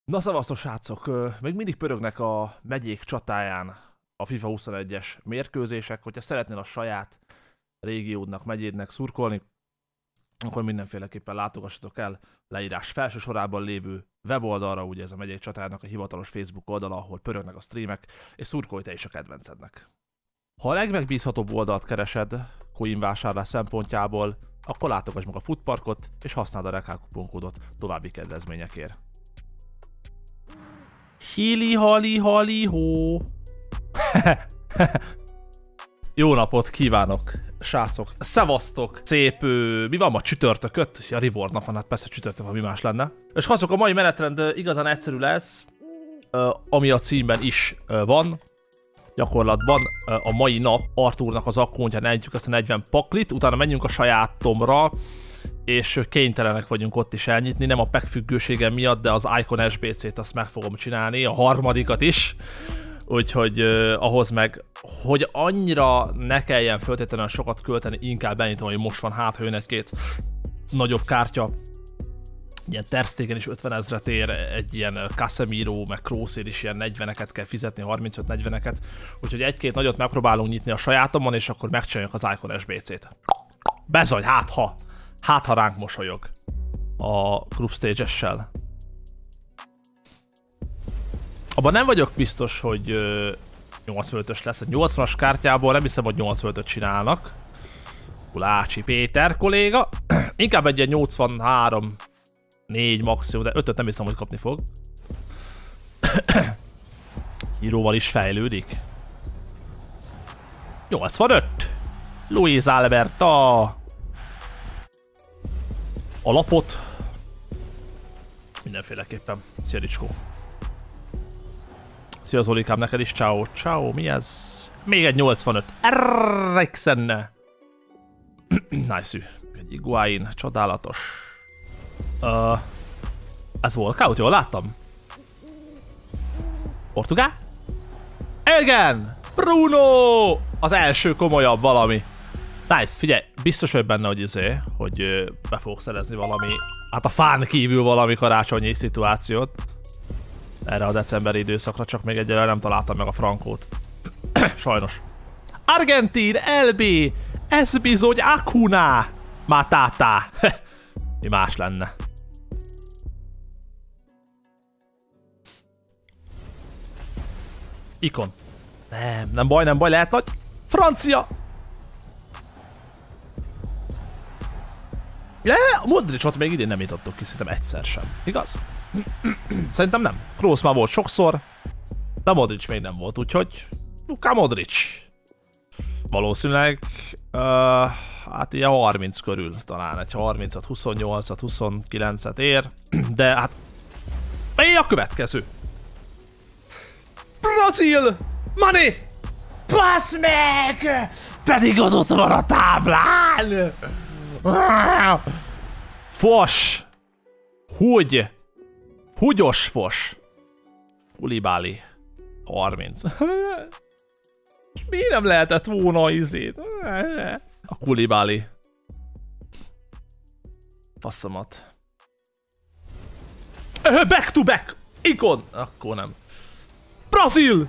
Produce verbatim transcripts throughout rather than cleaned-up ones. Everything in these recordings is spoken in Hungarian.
Na szevasztok srácok, még mindig pörögnek a megyék csatáján a FIFA huszonegyes mérkőzések. Hogyha szeretnél a saját régiódnak, megyédnek szurkolni, akkor mindenféleképpen látogassatok el leírás felső sorában lévő weboldalra, ugye ez a megyék csatájának a hivatalos Facebook oldala, ahol pörögnek a streamek, és szurkolj te is a kedvencednek. Ha a legmegbízhatóbb oldalt keresed coin vásárlás szempontjából, akkor látogass meg a Footparkot, és használd a Rekál kuponkódot további kedvezményekért. Hili hali hali hó. Jó napot kívánok, srácok. Szevasztok. Szép, mi van ma, csütörtököt? Ja, Reward nap van, hát persze csütörtök, ha mi más lenne. És srácok, a mai menetrend igazán egyszerű lesz, ami a címben is van. Gyakorlatban a mai nap Arthurnak az akkontján ejtjük ezt a negyven paklit, utána menjünk a sajátomra, és kénytelenek vagyunk ott is elnyitni, nem a pack függőségem miatt, de az Icon es bé cét azt meg fogom csinálni, a harmadikat is. Úgyhogy uh, ahhoz meg, hogy annyira ne kelljen föltétlenül sokat költeni, inkább benyitom, hogy most van, hát jön egy-két nagyobb kártya. Ilyen Ter Stegen is ötven ezret ér, egy ilyen Casemiro, meg Kroos-ér is ilyen negyveneket kell fizetni, harmincöt negyveneket. Úgyhogy egy-két nagyot megpróbálunk nyitni a sajátomon, és akkor megcsináljuk az Icon es bé cét. Bezony, hát ha! Hát ha ránk mosolyog a Group Stage-essel. Abban nem vagyok biztos, hogy uh, nyolcvanötös lesz. Egy nyolcvanas kártyából nem hiszem, hogy nyolcvanötöt csinálnak. Kulácsi Péter kolléga. Inkább egy ilyen nyolcvanhárom négy maximum, de ötöt nem hiszem, hogy kapni fog. Híróval is fejlődik. nyolcvanöt! Luis Alberta! A lapot. Mindenféleképpen. Szia Ricskó. Szia Zolikám, neked is. Ciao, ciao, mi ez? Még egy nyolcvanöt. Eriksen. Nice-ű. Egy Iguain, csodálatos. Uh, ez Walkout, jól láttam? Portugál? Igen! Bruno! Az első komolyabb valami. Nice, figyelj, biztos vagy benne, hogy izé, hogy be fogok szerezni valami, hát a fán kívül valami karácsonyi szituációt. Erre a decemberi időszakra, csak még egyelőre nem találtam meg a frankót. Sajnos. Argentin, el bé, ez bizony Acuna Matata. Mi más lenne? Ikon. Nem, nem baj, nem baj, lehet nagy. Francia! Le, a Modricot még idén nem jutottuk ki, szerintem egyszer sem. Igaz? Szerintem nem. Kroos már volt sokszor, de Modric még nem volt, úgyhogy Luka Modric. Valószínűleg uh, hát ilyen harminc körül talán, egy harmincat, huszonnyolcat, huszonkilencet ér, de hát mi a következő? Brazil! Money! Bassz meg! Pedig az ott van a táblán! Fos! Hogy? Húgyos fos! Koulibaly. harminc. Miért nem lehetett volna izét? A Koulibaly. Passzomat. Back to back! Ikon! Akkor nem. Brazil!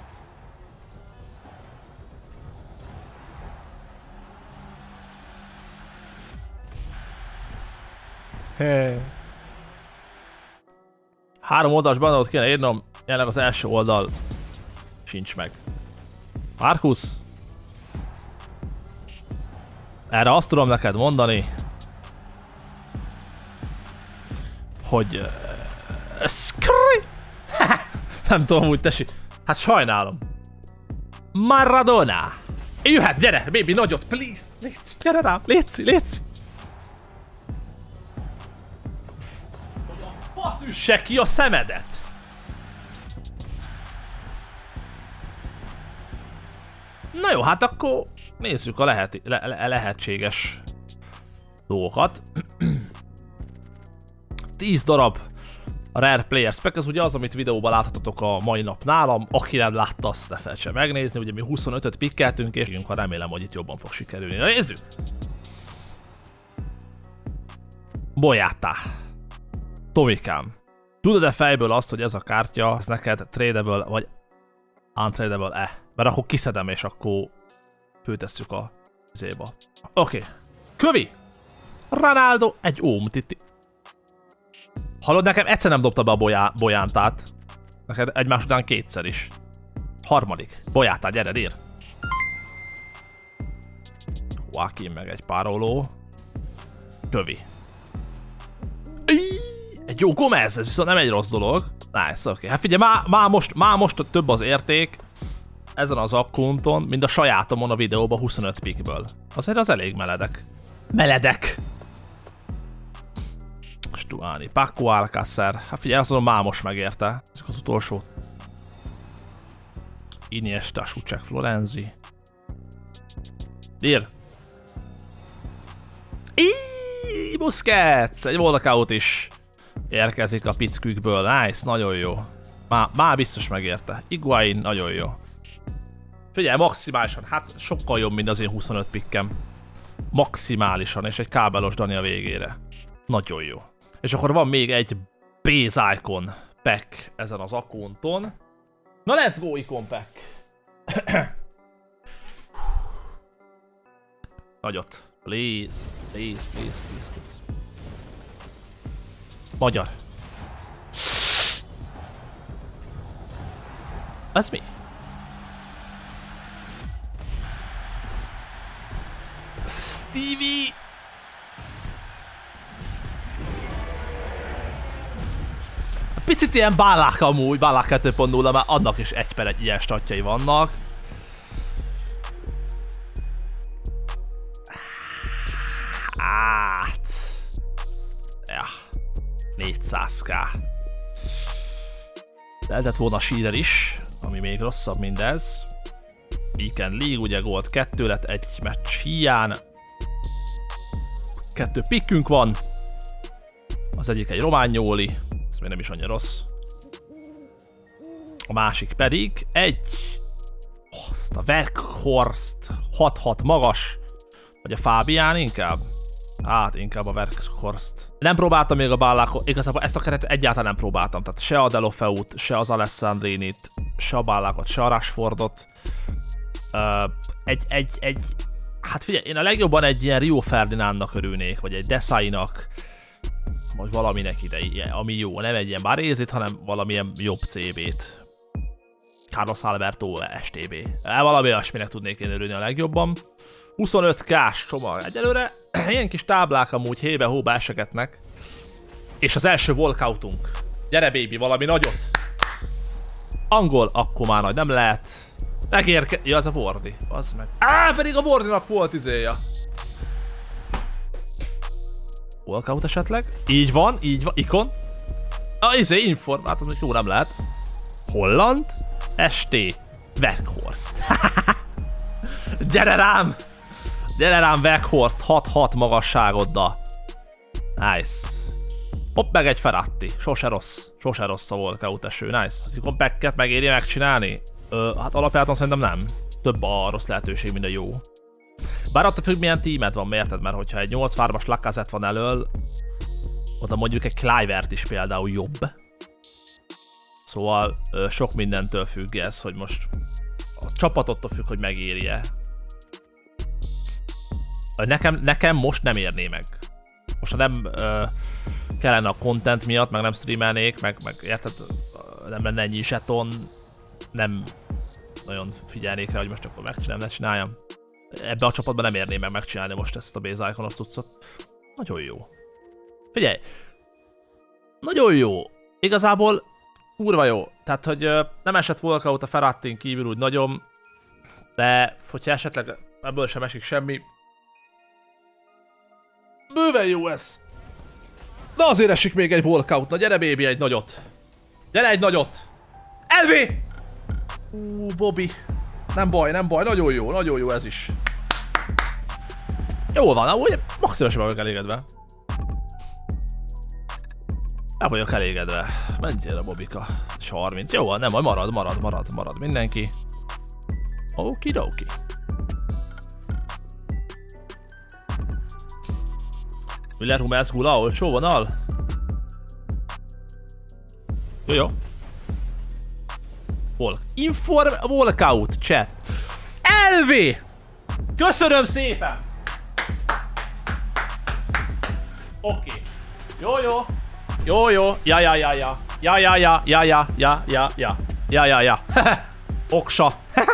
Hey. Három oldalas bandot kéne írnom, jelenleg az első oldal sincs meg. Marcus. Erre azt tudom neked mondani, hogy... Uh, nem tudom úgy, tesi. Hát sajnálom. Maradona. Jöhet, gyere, baby, nagyot, please. Léci, gyere rá, léci, léci. Fasz üsse ki a szemedet! Na jó, hát akkor nézzük a lehet, le, le, lehetséges dolgokat. tíz darab a Rare Player Spec, ez ugye az, amit videóban láthatatok a mai nap nálam. Aki nem látta, azt ne felejtse megnézni. Ugye mi huszonötöt pikkeltünk, és ha remélem, hogy itt jobban fog sikerülni. Na nézzük! Boyata. Tomikám. Tudod-e fejből azt, hogy ez a kártya, ez neked tradable vagy untradable-e? Mert akkor kiszedem, és akkor főtesszük a zéba. Oké. Okay. Kövi! Ronaldo! Egy ómtiti. Hallod, nekem egyszer nem dobta be a bolyá, bolyántát. Neked egymás után kétszer is. Harmadik. Bolyátát, gyere, ír. Joaquin meg egy pároló. Kövi. Egy jó Gomez, ez viszont nem egy rossz dolog. Nice, oké. Okay. Hát figyelj, már, már, most, már most több az érték ezen az akkonton, mint a sajátomon a videóban huszonöt pikből. Azért az elég meledek. Meledek! Stuani, Paco Alcácer. Hát figyelj, azt mondom, már most megérte. Ezek az utolsó. Iniesta, Suchek, Florenzi. Ír! Íííí, Busquets! Egy walkout is érkezik a pickükből. Nice, nagyon jó. Már, már biztos megérte. Higuain, nagyon jó. Figyelj, maximálisan, hát sokkal jobb, mint az én huszonöt pikkem. Maximálisan, és egy kábelos Dani a végére. Nagyon jó. És akkor van még egy base icon pack ezen az akkonton. Na, let's go, icon pack! Nagyot. Please, please, please, please, please. Magyar. Ez mi? Stevie! Picit ilyen bálák amúgy, bálák kettő pont nulla, mert annak is egy per egy ilyen statjai vannak. Hát... Ja... négyszáz k. Lehetett volna Shearer is, ami még rosszabb mindez. Weekend League, ugye gólt kettő lett egy meccs hiány. Kettő pikkünk van. Az egyik egy románioli, ez még nem is annyira rossz. A másik pedig egy... Azt a Weghorst hat hat magas. Vagy a Fabián inkább? Hát inkább a Weghorst. Nem próbáltam még a bállákot, igazából ezt a keretet egyáltalán nem próbáltam. Tehát se a Delofeut, se az Alessandrinit, se a bállákot, se a Rashfordot. Uh, egy, egy, egy... Hát figyelj, én a legjobban egy ilyen Rio Ferdinandnak örülnék, vagy egy Desainak, vagy valaminek ide, ami jó. Nem egy ilyen Barézit, hanem valamilyen jobb cé bét. Carlos Alberto es té bé. Valami olyasminek tudnék én örülni a legjobban. huszonöt k-s csomag. Egyelőre ilyen kis táblák amúgy hébe-hóba esegetnek. És az első walkoutunk. Gyere baby, valami nagyot. Angol, akkor már nagy nem lehet. Megérke... Ja, az a Wardy. Az meg. Á, pedig a Wardynak volt izéja. Walkout esetleg? Így van, így van. Ikon. A izé, inform. Hát az még jó nem lehet. Holland. es té. Weghorst. Gyere rám! Gyere rám, Weghorst. hat hat magasságoddal. Nice. Hopp, meg egy Ferrati. Sose rossz. Sose rossz a walkout eső. Nice. Az ikon packet megéri megcsinálni? Ö, hát alapjáton szerintem nem. Több a rossz lehetőség, mint a jó. Bár attól függ, milyen tímet van, érted? Mert hogyha egy nyolc hármas Lacazette van elől, oda mondjuk egy Kluivert is például jobb. Szóval ö, sok mindentől függ ez, hogy most a csapatottól függ, hogy megéri-e. Nekem, nekem most nem érné meg. Most nem ö, kellene a content miatt, meg nem streamelnék, meg, meg érted? Nem lenne ennyi zseton, nem nagyon figyelnék rá, hogy most akkor megcsinálom, ne csináljam. Ebbe a csapatban nem érném meg megcsinálni most ezt a base iconos cuccot. Nagyon jó. Figyelj! Nagyon jó! Igazából kurva jó. Tehát, hogy ö, nem esett walkout a Ferratin kívül úgy nagyon, de hogyha esetleg ebből sem esik semmi, bőven jó ez! De azért esik még egy walkout. Na gyere baby, egy nagyot! Gyere egy nagyot! Elvi! Ú, Bobby. Nem baj, nem baj, nagyon jó, nagyon jó ez is. Jól van, amúgy maximálisan vagyok elégedve. El vagyok elégedve. Menjél a Bobika. harminc. Jó van, nem baj, marad, marad, marad, marad mindenki. Okidoki. Müller Hummels Gula, olcsó vonal? Jó, jó. Walk. Inform walkout chat. Elvi! Köszönöm szépen! Oké. Okay. Jó, jó. Jó, jó. Ja, ja, ja, ja. Ja, ja, ja, ja, ja, ja, ja, ja. Ja, ja, ja. Oksa.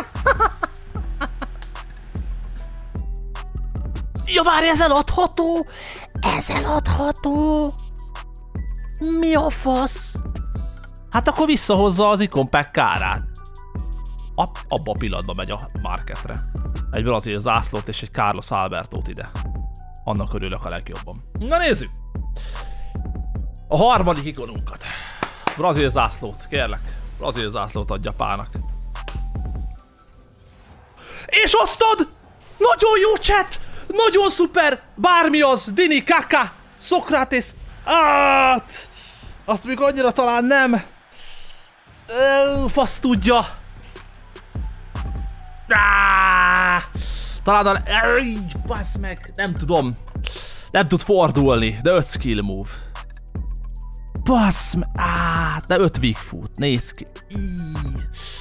Ja, várj, ez eladható! Ez eladható! Mi a fasz? Hát akkor visszahozza az ikonpack kárát. Ab, abba a pillanatban megy a marketre. Egyből azért zászlót és egy Carlos Albertót ide. Annak örülök a legjobban. Na nézzük! A harmadik ikonunkat. Brazil zászlót, kérlek. Brazil zászlót adja pának. És osztod! Nagyon jó chat! Nagyon szuper! Bármi az! Dini, Kaka! Sokrates! Át! Azt még annyira talán nem. Ö, fasz tudja. Á! Talán a... Bassz meg! Nem tudom. Nem tud fordulni, de öt skill move. Bassz meg! Á, de öt weak foot. Nézd ki. Íj.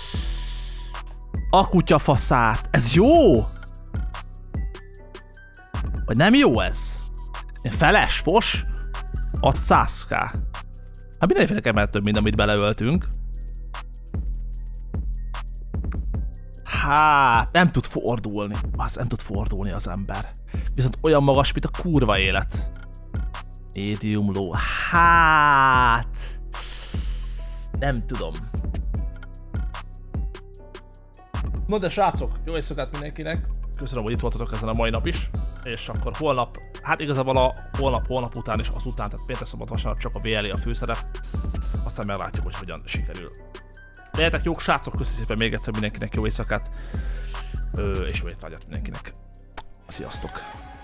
A kutya faszát. Ez jó? Vagy nem jó ez? Feles, fos? Ad száz k. Hát mindenféle emelt több, mint amit beleöltünk. Hát, nem tud fordulni. Az nem tud fordulni az ember. Viszont olyan magas, mint a kurva élet. Medium low. Hát... Nem tudom. No de srácok, jó éjszakát mindenkinek. Köszönöm, hogy itt voltatok ezen a mai nap is. És akkor holnap, hát igazából a holnap, holnap után és az után, tehát péntek, szombat, vasárnap csak a vé el é a főszerep. Aztán meglátjuk, hogy hogyan sikerül. Legyetek jók srácok, köszönöm szépen még egyszer mindenkinek jó éjszakát. Ö, és jó étvágyat mindenkinek. Sziasztok!